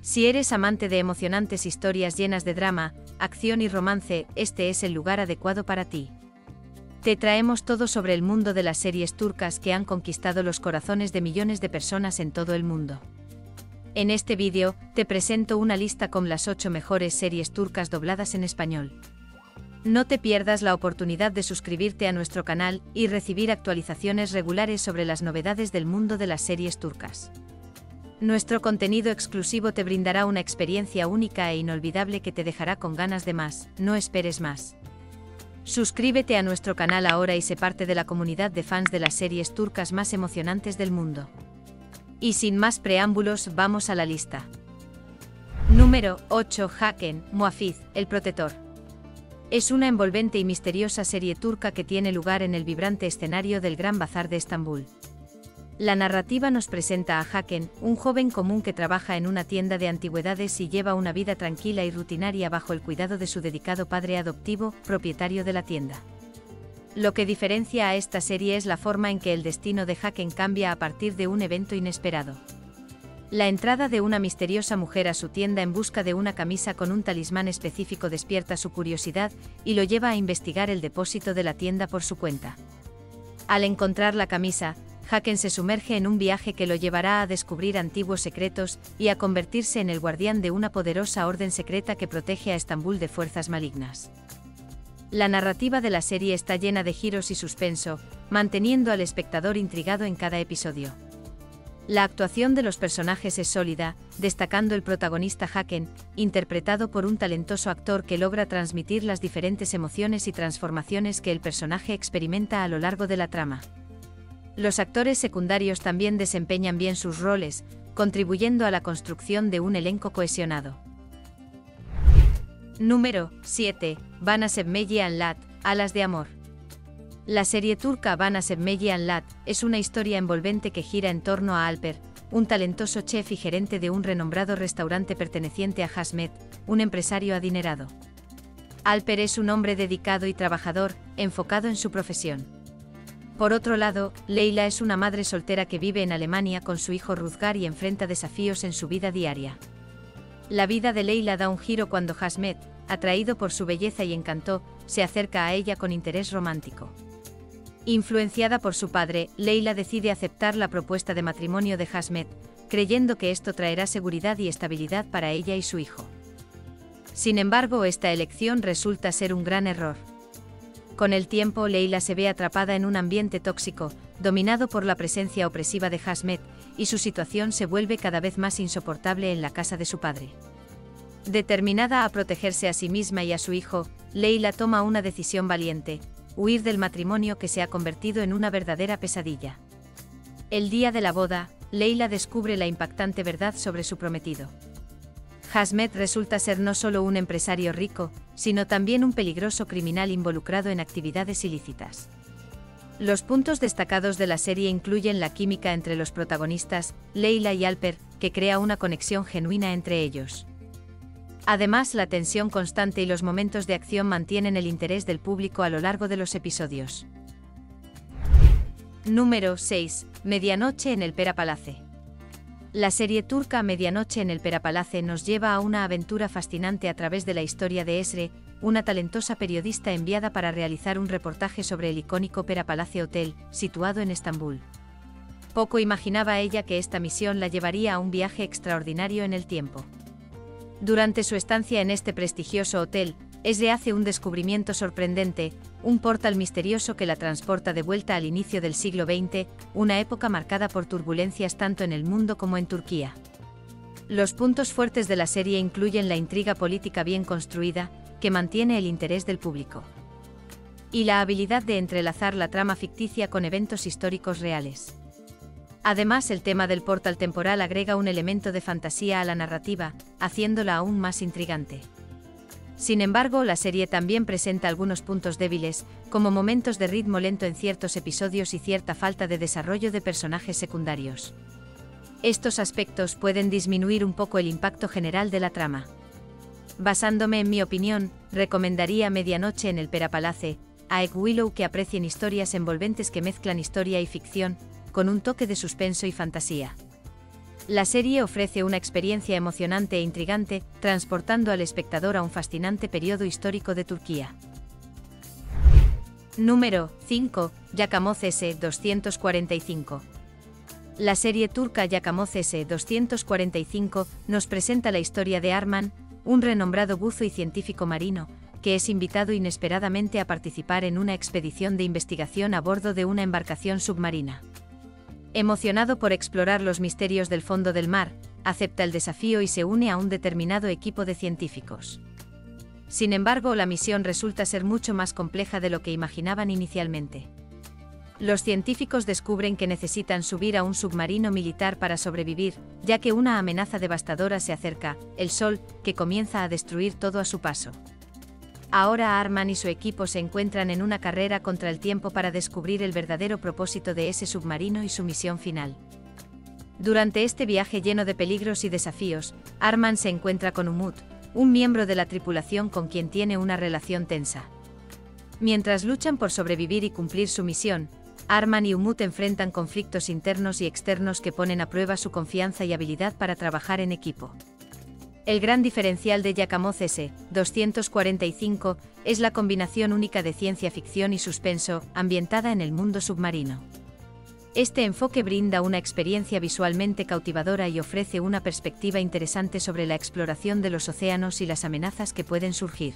Si eres amante de emocionantes historias llenas de drama, acción y romance, este es el lugar adecuado para ti. Te traemos todo sobre el mundo de las series turcas que han conquistado los corazones de millones de personas en todo el mundo. En este vídeo, te presento una lista con las 8 mejores series turcas dobladas en español. No te pierdas la oportunidad de suscribirte a nuestro canal y recibir actualizaciones regulares sobre las novedades del mundo de las series turcas. Nuestro contenido exclusivo te brindará una experiencia única e inolvidable que te dejará con ganas de más, no esperes más. Suscríbete a nuestro canal ahora y sé parte de la comunidad de fans de las series turcas más emocionantes del mundo. Y sin más preámbulos, vamos a la lista. Número 8. Haken, Muhafız, el protector. Es una envolvente y misteriosa serie turca que tiene lugar en el vibrante escenario del Gran Bazar de Estambul. La narrativa nos presenta a Haken, un joven común que trabaja en una tienda de antigüedades y lleva una vida tranquila y rutinaria bajo el cuidado de su dedicado padre adoptivo, propietario de la tienda. Lo que diferencia a esta serie es la forma en que el destino de Haken cambia a partir de un evento inesperado. La entrada de una misteriosa mujer a su tienda en busca de una camisa con un talismán específico despierta su curiosidad y lo lleva a investigar el depósito de la tienda por su cuenta. Al encontrar la camisa, Haken se sumerge en un viaje que lo llevará a descubrir antiguos secretos y a convertirse en el guardián de una poderosa orden secreta que protege a Estambul de fuerzas malignas. La narrativa de la serie está llena de giros y suspenso, manteniendo al espectador intrigado en cada episodio. La actuación de los personajes es sólida, destacando el protagonista Haken, interpretado por un talentoso actor que logra transmitir las diferentes emociones y transformaciones que el personaje experimenta a lo largo de la trama. Los actores secundarios también desempeñan bien sus roles, contribuyendo a la construcción de un elenco cohesionado. Número 7. Bana Sevmece Anlat, Alas de Amor. La serie turca Bana Sevmece Anlat es una historia envolvente que gira en torno a Alper, un talentoso chef y gerente de un renombrado restaurante perteneciente a Hasmet, un empresario adinerado. Alper es un hombre dedicado y trabajador, enfocado en su profesión. Por otro lado, Leyla es una madre soltera que vive en Alemania con su hijo Ruzgar y enfrenta desafíos en su vida diaria. La vida de Leyla da un giro cuando Hasmet, atraído por su belleza y encanto, se acerca a ella con interés romántico. Influenciada por su padre, Leyla decide aceptar la propuesta de matrimonio de Hasmet, creyendo que esto traerá seguridad y estabilidad para ella y su hijo. Sin embargo, esta elección resulta ser un gran error. Con el tiempo, Leyla se ve atrapada en un ambiente tóxico, dominado por la presencia opresiva de Hasmet, y su situación se vuelve cada vez más insoportable en la casa de su padre. Determinada a protegerse a sí misma y a su hijo, Leyla toma una decisión valiente: huir del matrimonio que se ha convertido en una verdadera pesadilla. El día de la boda, Leyla descubre la impactante verdad sobre su prometido. Hasmet resulta ser no solo un empresario rico, sino también un peligroso criminal involucrado en actividades ilícitas. Los puntos destacados de la serie incluyen la química entre los protagonistas, Leyla y Alper, que crea una conexión genuina entre ellos. Además, la tensión constante y los momentos de acción mantienen el interés del público a lo largo de los episodios. Número 6. Medianoche en el Pera Palace. La serie turca Medianoche en el Pera Palace nos lleva a una aventura fascinante a través de la historia de Esre, una talentosa periodista enviada para realizar un reportaje sobre el icónico Pera Palace Hotel, situado en Estambul. Poco imaginaba ella que esta misión la llevaría a un viaje extraordinario en el tiempo. Durante su estancia en este prestigioso hotel, Esre hace un descubrimiento sorprendente, un portal misterioso que la transporta de vuelta al inicio del siglo XX, una época marcada por turbulencias tanto en el mundo como en Turquía. Los puntos fuertes de la serie incluyen la intriga política bien construida, que mantiene el interés del público, y la habilidad de entrelazar la trama ficticia con eventos históricos reales. Además, el tema del portal temporal agrega un elemento de fantasía a la narrativa, haciéndola aún más intrigante. Sin embargo, la serie también presenta algunos puntos débiles, como momentos de ritmo lento en ciertos episodios y cierta falta de desarrollo de personajes secundarios. Estos aspectos pueden disminuir un poco el impacto general de la trama. Basándome en mi opinión, recomendaría Medianoche en el Pera Palace a Egg Willow que aprecien historias envolventes que mezclan historia y ficción, con un toque de suspenso y fantasía. La serie ofrece una experiencia emocionante e intrigante, transportando al espectador a un fascinante periodo histórico de Turquía. Número 5. Yakamoz S-245. La serie turca Yakamoz S-245 nos presenta la historia de Arman, un renombrado buzo y científico marino, que es invitado inesperadamente a participar en una expedición de investigación a bordo de una embarcación submarina. Emocionado por explorar los misterios del fondo del mar, acepta el desafío y se une a un determinado equipo de científicos. Sin embargo, la misión resulta ser mucho más compleja de lo que imaginaban inicialmente. Los científicos descubren que necesitan subir a un submarino militar para sobrevivir, ya que una amenaza devastadora se acerca, el Sol, que comienza a destruir todo a su paso. Ahora Arman y su equipo se encuentran en una carrera contra el tiempo para descubrir el verdadero propósito de ese submarino y su misión final. Durante este viaje lleno de peligros y desafíos, Arman se encuentra con Umut, un miembro de la tripulación con quien tiene una relación tensa. Mientras luchan por sobrevivir y cumplir su misión, Arman y Umut enfrentan conflictos internos y externos que ponen a prueba su confianza y habilidad para trabajar en equipo. El gran diferencial de Yakamoz S-245 es la combinación única de ciencia ficción y suspenso, ambientada en el mundo submarino. Este enfoque brinda una experiencia visualmente cautivadora y ofrece una perspectiva interesante sobre la exploración de los océanos y las amenazas que pueden surgir.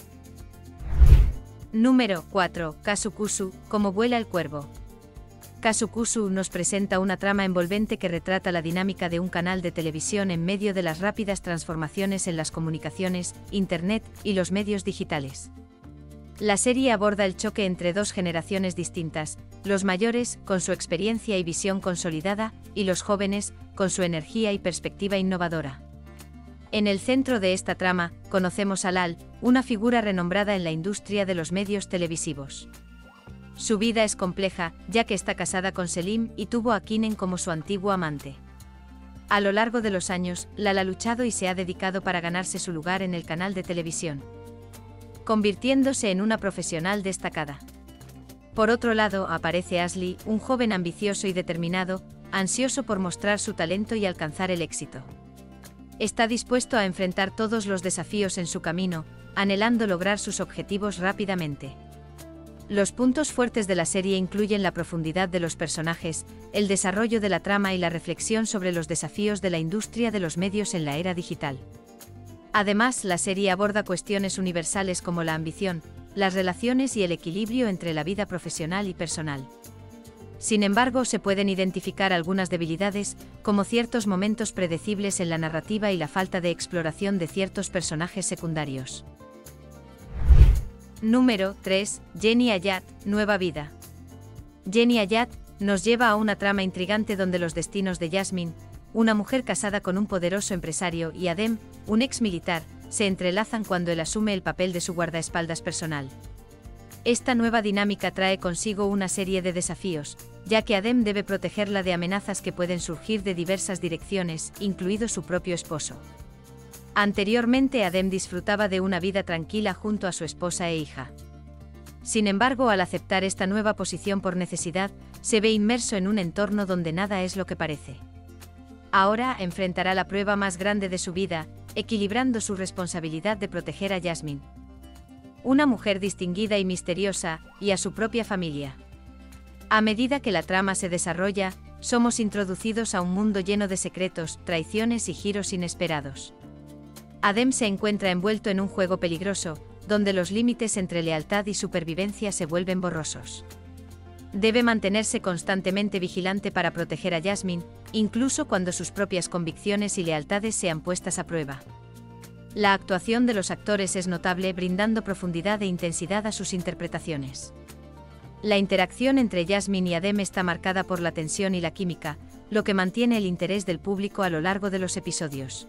Número 4. Kasukusu, cómo vuela el cuervo. Kasukusu nos presenta una trama envolvente que retrata la dinámica de un canal de televisión en medio de las rápidas transformaciones en las comunicaciones, Internet y los medios digitales. La serie aborda el choque entre dos generaciones distintas, los mayores, con su experiencia y visión consolidada, y los jóvenes, con su energía y perspectiva innovadora. En el centro de esta trama, conocemos a Lal, una figura renombrada en la industria de los medios televisivos. Su vida es compleja, ya que está casada con Selim y tuvo a Kinen como su antiguo amante. A lo largo de los años, Lal ha luchado y se ha dedicado para ganarse su lugar en el canal de televisión, convirtiéndose en una profesional destacada. Por otro lado, aparece Asli, un joven ambicioso y determinado, ansioso por mostrar su talento y alcanzar el éxito. Está dispuesto a enfrentar todos los desafíos en su camino, anhelando lograr sus objetivos rápidamente. Los puntos fuertes de la serie incluyen la profundidad de los personajes, el desarrollo de la trama y la reflexión sobre los desafíos de la industria de los medios en la era digital. Además, la serie aborda cuestiones universales como la ambición, las relaciones y el equilibrio entre la vida profesional y personal. Sin embargo, se pueden identificar algunas debilidades, como ciertos momentos predecibles en la narrativa y la falta de exploración de ciertos personajes secundarios. Número 3. Jenny Hayat, Nueva Vida. Jenny Hayat nos lleva a una trama intrigante donde los destinos de Yasmin, una mujer casada con un poderoso empresario, y Adem, un ex militar, se entrelazan cuando él asume el papel de su guardaespaldas personal. Esta nueva dinámica trae consigo una serie de desafíos, ya que Adem debe protegerla de amenazas que pueden surgir de diversas direcciones, incluido su propio esposo. Anteriormente Adem disfrutaba de una vida tranquila junto a su esposa e hija. Sin embargo, al aceptar esta nueva posición por necesidad, se ve inmerso en un entorno donde nada es lo que parece. Ahora enfrentará la prueba más grande de su vida, equilibrando su responsabilidad de proteger a Yasmin, una mujer distinguida y misteriosa, y a su propia familia. A medida que la trama se desarrolla, somos introducidos a un mundo lleno de secretos, traiciones y giros inesperados. Adem se encuentra envuelto en un juego peligroso, donde los límites entre lealtad y supervivencia se vuelven borrosos. Debe mantenerse constantemente vigilante para proteger a Yasmin, incluso cuando sus propias convicciones y lealtades sean puestas a prueba. La actuación de los actores es notable, brindando profundidad e intensidad a sus interpretaciones. La interacción entre Yasmin y Adem está marcada por la tensión y la química, lo que mantiene el interés del público a lo largo de los episodios.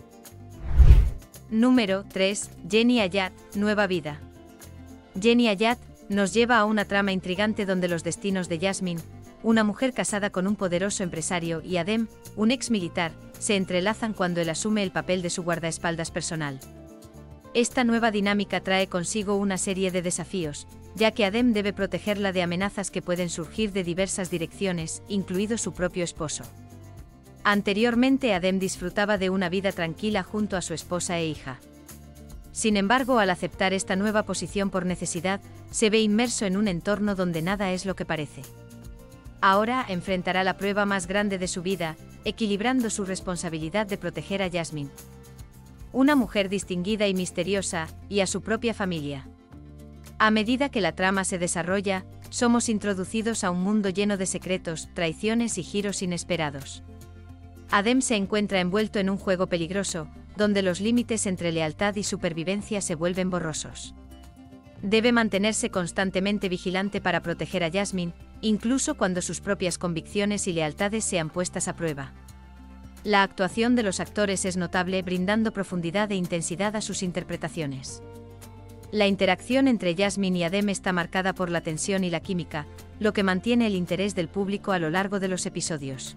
Número 3. Jenny Hayat, Nueva Vida. Jenny Hayat nos lleva a una trama intrigante donde los destinos de Yasmin, una mujer casada con un poderoso empresario, y Adem, un ex militar, se entrelazan cuando él asume el papel de su guardaespaldas personal. Esta nueva dinámica trae consigo una serie de desafíos, ya que Adem debe protegerla de amenazas que pueden surgir de diversas direcciones, incluido su propio esposo. Anteriormente Adem disfrutaba de una vida tranquila junto a su esposa e hija. Sin embargo, al aceptar esta nueva posición por necesidad, se ve inmerso en un entorno donde nada es lo que parece. Ahora enfrentará la prueba más grande de su vida, equilibrando su responsabilidad de proteger a Jasmine, una mujer distinguida y misteriosa, y a su propia familia. A medida que la trama se desarrolla, somos introducidos a un mundo lleno de secretos, traiciones y giros inesperados. Adem se encuentra envuelto en un juego peligroso, donde los límites entre lealtad y supervivencia se vuelven borrosos. Debe mantenerse constantemente vigilante para proteger a Jasmine, incluso cuando sus propias convicciones y lealtades sean puestas a prueba. La actuación de los actores es notable, brindando profundidad e intensidad a sus interpretaciones. La interacción entre Jasmine y Adem está marcada por la tensión y la química, lo que mantiene el interés del público a lo largo de los episodios.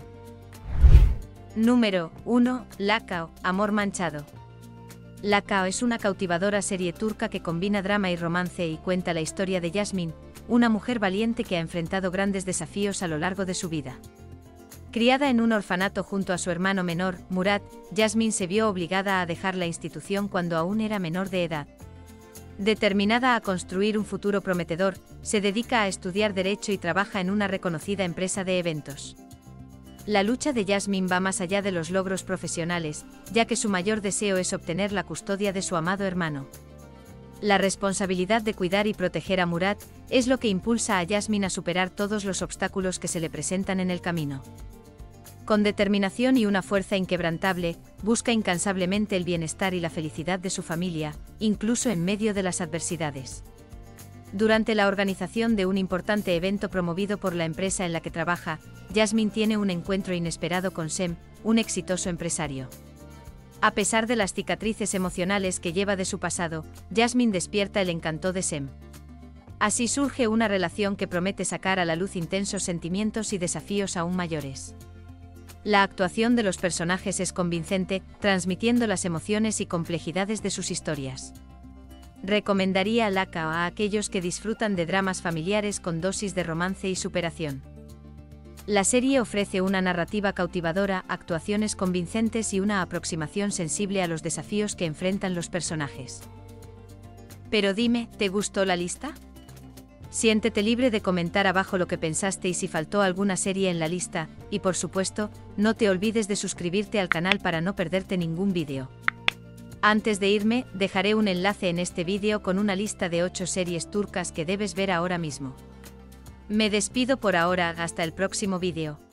Número 1. Lakao, Amor Manchado. Lakao es una cautivadora serie turca que combina drama y romance y cuenta la historia de Jasmine, una mujer valiente que ha enfrentado grandes desafíos a lo largo de su vida. Criada en un orfanato junto a su hermano menor, Murat, Jasmine se vio obligada a dejar la institución cuando aún era menor de edad. Determinada a construir un futuro prometedor, se dedica a estudiar Derecho y trabaja en una reconocida empresa de eventos. La lucha de Jasmine va más allá de los logros profesionales, ya que su mayor deseo es obtener la custodia de su amado hermano. La responsabilidad de cuidar y proteger a Murat es lo que impulsa a Jasmine a superar todos los obstáculos que se le presentan en el camino. Con determinación y una fuerza inquebrantable, busca incansablemente el bienestar y la felicidad de su familia, incluso en medio de las adversidades. Durante la organización de un importante evento promovido por la empresa en la que trabaja, Jasmine tiene un encuentro inesperado con Sem, un exitoso empresario. A pesar de las cicatrices emocionales que lleva de su pasado, Jasmine despierta el encanto de Sem. Así surge una relación que promete sacar a la luz intensos sentimientos y desafíos aún mayores. La actuación de los personajes es convincente, transmitiendo las emociones y complejidades de sus historias. Recomendaría Lakao a aquellos que disfrutan de dramas familiares con dosis de romance y superación. La serie ofrece una narrativa cautivadora, actuaciones convincentes y una aproximación sensible a los desafíos que enfrentan los personajes. Pero dime, ¿te gustó la lista? Siéntete libre de comentar abajo lo que pensaste y si faltó alguna serie en la lista, y por supuesto, no te olvides de suscribirte al canal para no perderte ningún vídeo. Antes de irme, dejaré un enlace en este vídeo con una lista de 8 series turcas que debes ver ahora mismo. Me despido por ahora, hasta el próximo vídeo.